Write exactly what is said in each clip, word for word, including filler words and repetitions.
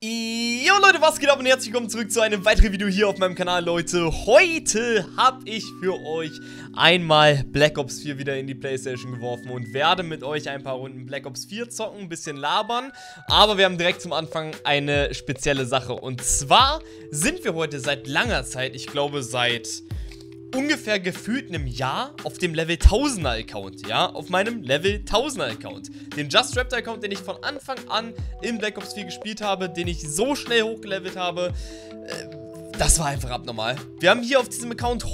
Jo Leute, was geht ab und herzlich willkommen zurück zu einem weiteren Video hier auf meinem Kanal, Leute. Heute habe ich für euch einmal Black Ops vier wieder in die Playstation geworfen und werde mit euch ein paar Runden Black Ops vier zocken, ein bisschen labern. Aber wir haben direkt zum Anfang eine spezielle Sache und zwar sind wir heute seit langer Zeit, ich glaube seit ungefähr gefühlt einem Jahr auf dem Level tausender Account, ja, auf meinem Level tausender Account. Den Just Raptor Account, den ich von Anfang an in Black Ops vier gespielt habe, den ich so schnell hochgelevelt habe, äh, das war einfach abnormal. Wir haben hier auf diesem Account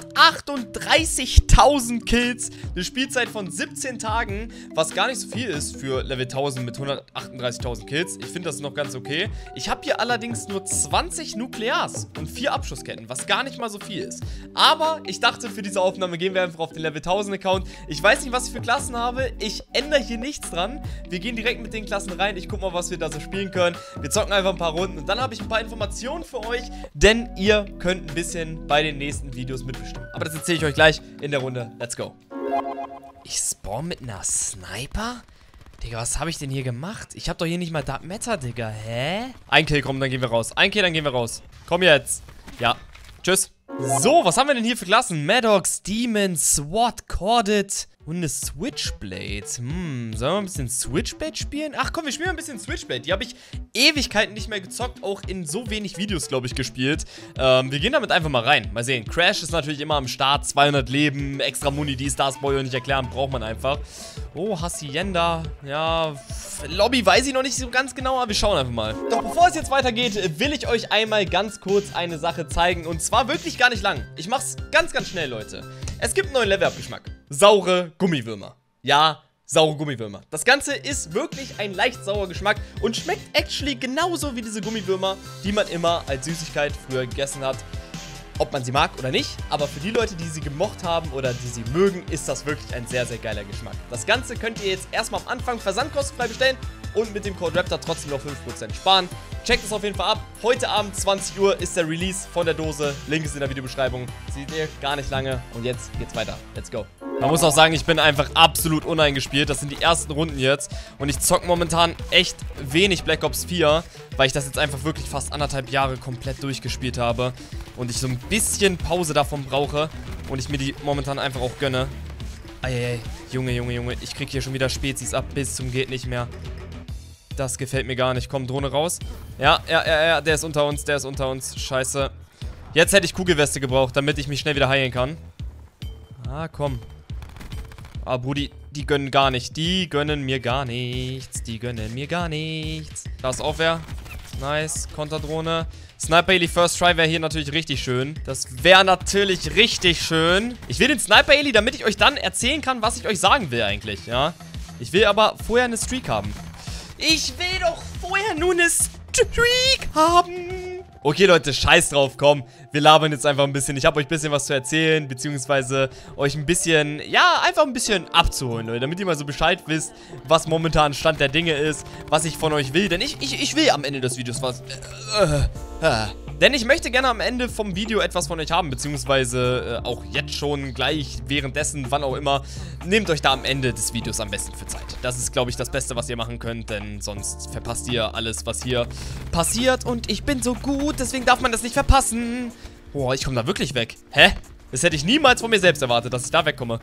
hundertachtunddreißigtausend Kills, eine Spielzeit von siebzehn Tagen, was gar nicht so viel ist für Level tausend mit hundertachtunddreißigtausend Kills. Ich finde das noch ganz okay. Ich habe hier allerdings nur zwanzig Nuklears und vier Abschussketten, was gar nicht mal so viel ist. Aber ich dachte, für diese Aufnahme gehen wir einfach auf den Level tausend Account. Ich weiß nicht, was ich für Klassen habe. Ich ändere hier nichts dran. Wir gehen direkt mit den Klassen rein. Ich gucke mal, was wir da so spielen können. Wir zocken einfach ein paar Runden und dann habe ich ein paar Informationen für euch, denn ihr könnt ein bisschen bei den nächsten Videos mitbestimmen. Aber das erzähle ich euch gleich in der Runde. Let's go. Ich spawn mit einer Sniper? Digga, was habe ich denn hier gemacht? Ich habe doch hier nicht mal Dark Matter, Digga. Hä? Ein Kill, komm, dann gehen wir raus. Ein Kill, dann gehen wir raus. Komm jetzt. Ja. Tschüss. So, was haben wir denn hier für Klassen? Maddox, Demon, SWAT, Corded und eine Switchblade. Hm, sollen wir ein bisschen Switchblade spielen? Ach komm, wir spielen ein bisschen Switchblade. Die habe ich Ewigkeiten nicht mehr gezockt, auch in so wenig Videos, glaube ich, gespielt. Ähm, wir gehen damit einfach mal rein. Mal sehen. Crash ist natürlich immer am Start. zweihundert Leben, extra Muni, die Stars Boy und nicht erklären, braucht man einfach. Oh, Hacienda. Ja, Lobby weiß ich noch nicht so ganz genau, aber wir schauen einfach mal. Doch bevor es jetzt weitergeht, will ich euch einmal ganz kurz eine Sache zeigen. Und zwar wirklich gar nicht lang. Ich mach's ganz, ganz schnell, Leute. Es gibt einen neuen Level-Up-Geschmack. Saure Gummiwürmer. Ja, saure Gummiwürmer. Das Ganze ist wirklich ein leicht saurer Geschmack und schmeckt actually genauso wie diese Gummiwürmer, die man immer als Süßigkeit früher gegessen hat. Ob man sie mag oder nicht, aber für die Leute, die sie gemocht haben oder die sie mögen, ist das wirklich ein sehr, sehr geiler Geschmack. Das Ganze könnt ihr jetzt erstmal am Anfang versandkostenfrei bestellen und mit dem Code Raptor trotzdem noch fünf Prozent sparen. Checkt es auf jeden Fall ab. Heute Abend zwanzig Uhr ist der Release von der Dose. Link ist in der Videobeschreibung. Seht ihr gar nicht lange. Und jetzt geht's weiter. Let's go. Man muss auch sagen, ich bin einfach absolut uneingespielt. Das sind die ersten Runden jetzt. Und ich zocke momentan echt wenig Black Ops vier, weil ich das jetzt einfach wirklich fast anderthalb Jahre komplett durchgespielt habe. Und ich so ein bisschen Pause davon brauche. Und ich mir die momentan einfach auch gönne. Eieiei. Junge, Junge, Junge. Ich krieg hier schon wieder Spezies ab bis zum geht nicht mehr. Das gefällt mir gar nicht. Komm, Drohne raus. Ja, ja, ja, ja. Der ist unter uns. Der ist unter uns. Scheiße. Jetzt hätte ich Kugelweste gebraucht, damit ich mich schnell wieder heilen kann. Ah, komm. Ah, Brudi, die gönnen gar nicht. Die gönnen mir gar nichts. Die gönnen mir gar nichts. Da ist auch wer. Nice. Konterdrohne. Sniper Heli First Try wäre hier natürlich richtig schön. Das wäre natürlich richtig schön. Ich will den Sniper Heli, damit ich euch dann erzählen kann, was ich euch sagen will eigentlich, ja. Ich will aber vorher eine Streak haben. Ich will doch vorher nur eine Streak haben. Okay, Leute, scheiß drauf, komm. Wir labern jetzt einfach ein bisschen. Ich habe euch ein bisschen was zu erzählen, beziehungsweise euch ein bisschen, ja, einfach ein bisschen abzuholen, Leute. Damit ihr mal so Bescheid wisst, was momentan Stand der Dinge ist, was ich von euch will. Denn ich, ich, ich will am Ende des Videos was. Äh, äh, äh. Denn ich möchte gerne am Ende vom Video etwas von euch haben, beziehungsweise äh, auch jetzt schon, gleich, währenddessen, wann auch immer. Nehmt euch da am Ende des Videos am besten für Zeit. Das ist, glaube ich, das Beste, was ihr machen könnt, denn sonst verpasst ihr alles, was hier passiert. Und ich bin so gut, deswegen darf man das nicht verpassen. Boah, ich komme da wirklich weg. Hä? Das hätte ich niemals von mir selbst erwartet, dass ich da wegkomme.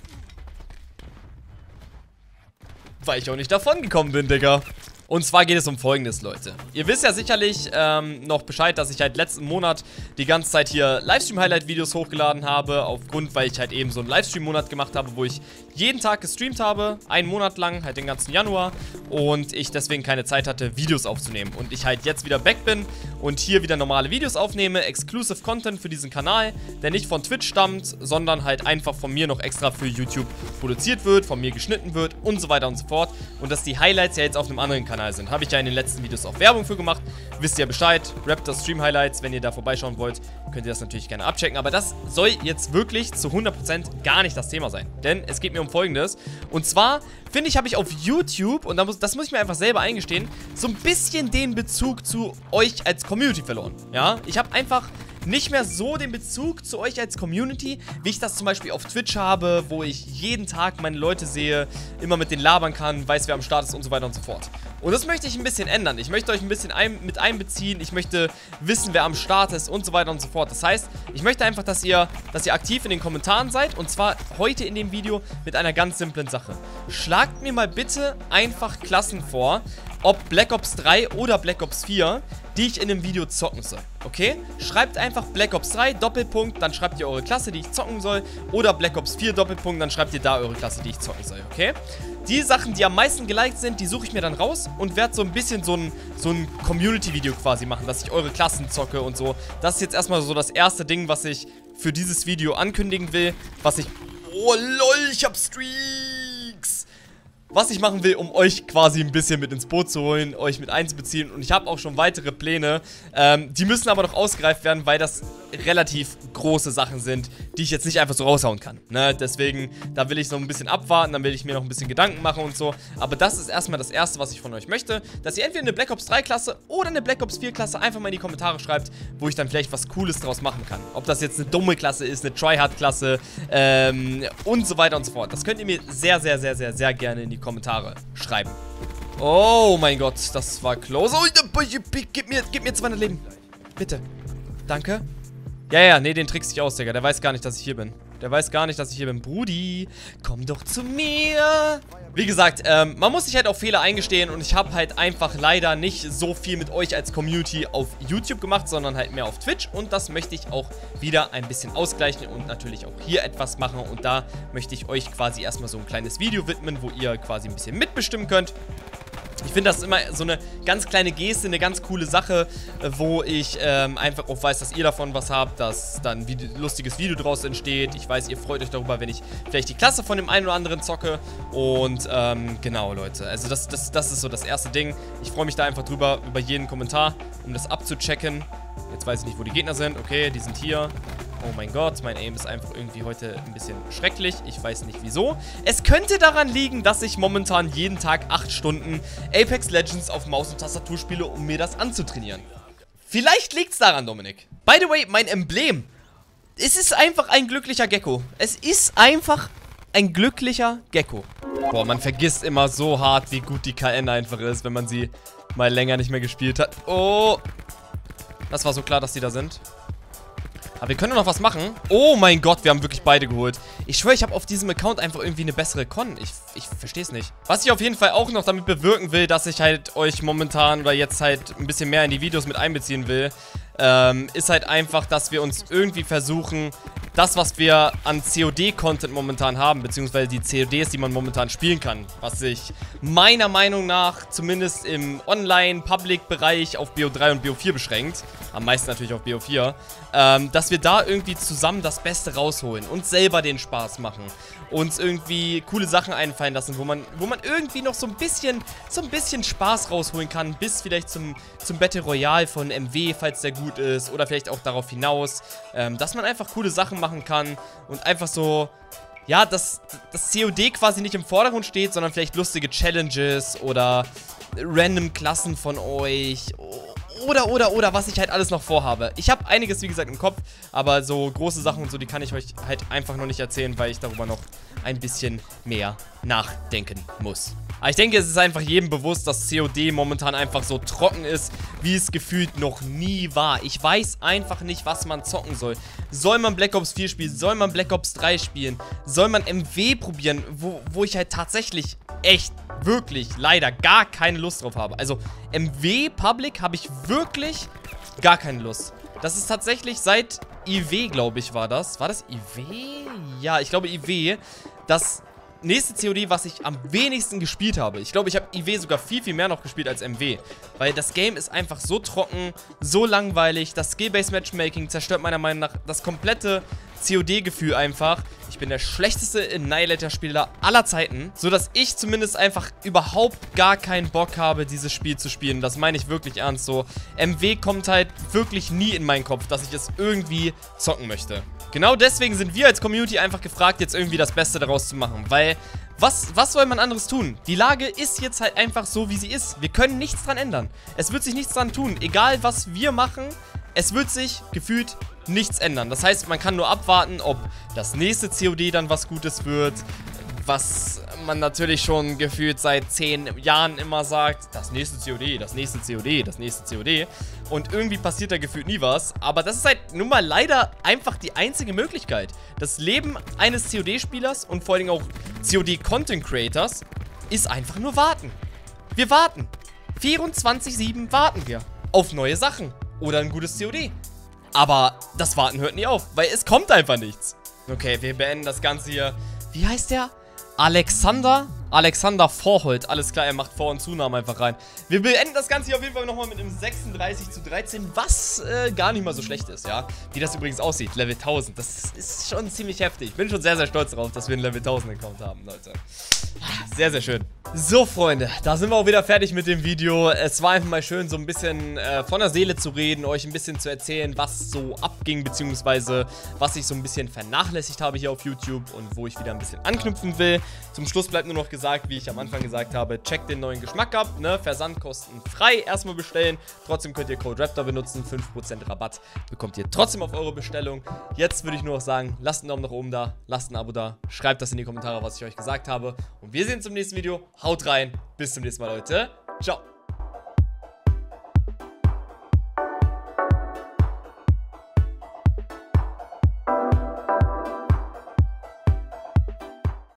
Weil ich auch nicht davon gekommen bin, Digga. Und zwar geht es um Folgendes, Leute. Ihr wisst ja sicherlich ähm, noch Bescheid, dass ich halt letzten Monat die ganze Zeit hier Livestream-Highlight-Videos hochgeladen habe. Aufgrund, weil ich halt eben so einen Livestream-Monat gemacht habe, wo ich jeden Tag gestreamt habe. Einen Monat lang, halt den ganzen Januar. Und ich deswegen keine Zeit hatte, Videos aufzunehmen. Und ich halt jetzt wieder back bin und hier wieder normale Videos aufnehme. Exclusive Content für diesen Kanal, der nicht von Twitch stammt, sondern halt einfach von mir noch extra für YouTube produziert wird, von mir geschnitten wird und so weiter und so fort. Und dass die Highlights ja jetzt auf einem anderen Kanal sind. Habe ich ja in den letzten Videos auch Werbung für gemacht. Wisst ihr Bescheid. Raptor Stream Highlights, wenn ihr da vorbeischauen wollt, könnt ihr das natürlich gerne abchecken. Aber das soll jetzt wirklich zu hundert Prozent gar nicht das Thema sein. Denn es geht mir um Folgendes. Und zwar, finde ich, habe ich auf YouTube, und das muss ich mir einfach selber eingestehen, so ein bisschen den Bezug zu euch als Community verloren. Ja, ich habe einfach nicht mehr so den Bezug zu euch als Community, wie ich das zum Beispiel auf Twitch habe, wo ich jeden Tag meine Leute sehe, immer mit denen labern kann, weiß, wer am Start ist und so weiter und so fort. Und das möchte ich ein bisschen ändern. Ich möchte euch ein bisschen ein, mit einbeziehen. Ich möchte wissen, wer am Start ist und so weiter und so fort. Das heißt, ich möchte einfach, dass ihr, dass ihr aktiv in den Kommentaren seid. Und zwar heute in dem Video mit einer ganz simplen Sache. Schlagt mir mal bitte einfach Klassen vor, ob Black Ops drei oder Black Ops vier, die ich in dem Video zocken soll, okay? Schreibt einfach Black Ops drei, Doppelpunkt, dann schreibt ihr eure Klasse, die ich zocken soll, oder Black Ops vier, Doppelpunkt, dann schreibt ihr da eure Klasse, die ich zocken soll, okay? Die Sachen, die am meisten geliked sind, die suche ich mir dann raus und werde so ein bisschen so ein, so ein Community-Video quasi machen, dass ich eure Klassen zocke und so. Das ist jetzt erstmal so das erste Ding, was ich für dieses Video ankündigen will, was ich... Oh lol, ich hab Streaks! Was ich machen will, um euch quasi ein bisschen mit ins Boot zu holen, euch mit einzubeziehen. Und ich habe auch schon weitere Pläne. Ähm, die müssen aber noch ausgereift werden, weil das relativ große Sachen sind, die ich jetzt nicht einfach so raushauen kann. Ne? Deswegen, da will ich so ein bisschen abwarten, dann will ich mir noch ein bisschen Gedanken machen und so. Aber das ist erstmal das Erste, was ich von euch möchte. Dass ihr entweder eine Black Ops drei Klasse oder eine Black Ops vier Klasse einfach mal in die Kommentare schreibt, wo ich dann vielleicht was Cooles draus machen kann. Ob das jetzt eine dumme Klasse ist, eine Tryhard-Klasse ähm, und so weiter und so fort. Das könnt ihr mir sehr, sehr, sehr, sehr, sehr gerne in die Kommentare schreiben. Oh mein Gott, das war close. Oh, gib mir, gib mir zweihundert Leben. Bitte. Danke. Ja, ja, nee, den trickst ich aus, Digga. Der weiß gar nicht, dass ich hier bin. Der weiß gar nicht, dass ich hier bin. Brudi, komm doch zu mir. Wie gesagt, ähm, man muss sich halt auf Fehler eingestehen und ich habe halt einfach leider nicht so viel mit euch als Community auf YouTube gemacht, sondern halt mehr auf Twitch und das möchte ich auch wieder ein bisschen ausgleichen und natürlich auch hier etwas machen und da möchte ich euch quasi erstmal so ein kleines Video widmen, wo ihr quasi ein bisschen mitbestimmen könnt. Ich finde, das ist immer so eine ganz kleine Geste, eine ganz coole Sache, wo ich ähm, einfach auch weiß, dass ihr davon was habt, dass dann ein Video, lustiges Video draus entsteht. Ich weiß, ihr freut euch darüber, wenn ich vielleicht die Klasse von dem einen oder anderen zocke. Und ähm, genau, Leute. Also das, das, das ist so das erste Ding. Ich freue mich da einfach drüber, über jeden Kommentar, um das abzuchecken. Jetzt weiß ich nicht, wo die Gegner sind. Okay, die sind hier. Oh mein Gott, mein Aim ist einfach irgendwie heute ein bisschen schrecklich. Ich weiß nicht wieso. Es könnte daran liegen, dass ich momentan jeden Tag acht Stunden Apex Legends auf Maus und Tastatur spiele, um mir das anzutrainieren. Vielleicht liegt es daran, Dominik. By the way, mein Emblem. Es ist einfach ein glücklicher Gecko. Es ist einfach ein glücklicher Gecko. Boah, man vergisst immer so hart, wie gut die K N einfach ist, wenn man sie mal länger nicht mehr gespielt hat. Oh. Das war so klar, dass die da sind. Aber wir können noch was machen. Oh mein Gott, wir haben wirklich beide geholt. Ich schwöre, ich habe auf diesem Account einfach irgendwie eine bessere Con. Ich, ich verstehe es nicht. Was ich auf jeden Fall auch noch damit bewirken will, dass ich halt euch momentan oder jetzt halt ein bisschen mehr in die Videos mit einbeziehen will, ähm, ist halt einfach, dass wir uns irgendwie versuchen, das, was wir an C O D-Content momentan haben, beziehungsweise die C O Ds, die man momentan spielen kann, was sich meiner Meinung nach zumindest im Online-Public-Bereich auf B O drei und B O vier beschränkt, am meisten natürlich auf B O vier, ähm, dass wir da irgendwie zusammen das Beste rausholen und selber den Spaß machen, uns irgendwie coole Sachen einfallen lassen, wo man, wo man irgendwie noch so ein bisschen, so ein bisschen Spaß rausholen kann, bis vielleicht zum, zum Battle Royale von M W, falls der gut ist, oder vielleicht auch darauf hinaus, ähm, dass man einfach coole Sachen machen kann und einfach so, ja, dass das C O D quasi nicht im Vordergrund steht, sondern vielleicht lustige Challenges oder random Klassen von euch oder, oder, oder, was ich halt alles noch vorhabe. Ich habe einiges, wie gesagt, im Kopf, aber so große Sachen und so, die kann ich euch halt einfach noch nicht erzählen, weil ich darüber noch ein bisschen mehr nachdenken muss. Aber ich denke, es ist einfach jedem bewusst, dass C O D momentan einfach so trocken ist, wie es gefühlt noch nie war. Ich weiß einfach nicht, was man zocken soll. Soll man Black Ops vier spielen? Soll man Black Ops drei spielen? Soll man M W probieren? Wo, wo ich halt tatsächlich echt, wirklich, leider gar keine Lust drauf habe. Also M W Public habe ich wirklich gar keine Lust. Das ist tatsächlich seit I W, glaube ich, war das. War das I W? Ja, ich glaube I W. Das nächste C O D, was ich am wenigsten gespielt habe. Ich glaube, ich habe I W sogar viel, viel mehr noch gespielt als M W. Weil das Game ist einfach so trocken, so langweilig. Das Skill-Based Matchmaking zerstört meiner Meinung nach das komplette C O D-Gefühl einfach. Ich bin der schlechteste Annihilator-Spieler aller Zeiten, sodass ich zumindest einfach überhaupt gar keinen Bock habe, dieses Spiel zu spielen. Das meine ich wirklich ernst so. M W kommt halt wirklich nie in meinen Kopf, dass ich es irgendwie zocken möchte. Genau deswegen sind wir als Community einfach gefragt, jetzt irgendwie das Beste daraus zu machen, weil was, was soll man anderes tun? Die Lage ist jetzt halt einfach so, wie sie ist. Wir können nichts dran ändern. Es wird sich nichts dran tun. Egal, was wir machen, es wird sich gefühlt nichts ändern. Das heißt, man kann nur abwarten, ob das nächste C O D dann was Gutes wird, was man natürlich schon gefühlt seit zehn Jahren immer sagt, das nächste C O D, das nächste C O D, das nächste C O D. Und irgendwie passiert da gefühlt nie was. Aber das ist halt nun mal leider einfach die einzige Möglichkeit. Das Leben eines C O D-Spielers und vor allem auch C O D-Content-Creators ist einfach nur warten. Wir warten. vierundzwanzig sieben warten wir auf neue Sachen oder ein gutes C O D. Aber das Warten hört nie auf, weil es kommt einfach nichts. Okay, wir beenden das Ganze hier. Wie heißt der? Alexander? Alexander Vorholt. Alles klar, er macht Vor- und Zunahmen einfach rein. Wir beenden das Ganze hier auf jeden Fall nochmal mit einem sechsunddreißig zu dreizehn, was äh, gar nicht mal so schlecht ist, ja. Wie das übrigens aussieht, Level tausend. Das ist schon ziemlich heftig. Ich bin schon sehr, sehr stolz darauf, dass wir einen Level tausend-Account haben, Leute. Sehr, sehr schön. So, Freunde, da sind wir auch wieder fertig mit dem Video. Es war einfach mal schön, so ein bisschen äh, von der Seele zu reden, euch ein bisschen zu erzählen, was so abging, beziehungsweise was ich so ein bisschen vernachlässigt habe hier auf YouTube und wo ich wieder ein bisschen anknüpfen will. Zum Schluss bleibt nur noch gesagt, wie ich am Anfang gesagt habe, checkt den neuen Geschmack ab, ne? Versandkosten frei erstmal bestellen. Trotzdem könnt ihr Code Raptor benutzen, fünf Prozent Rabatt bekommt ihr trotzdem auf eure Bestellung. Jetzt würde ich nur noch sagen, lasst einen Daumen nach oben da, lasst ein Abo da, schreibt das in die Kommentare, was ich euch gesagt habe. Und wir sehen uns im nächsten Video. Haut rein, bis zum nächsten Mal, Leute. Ciao.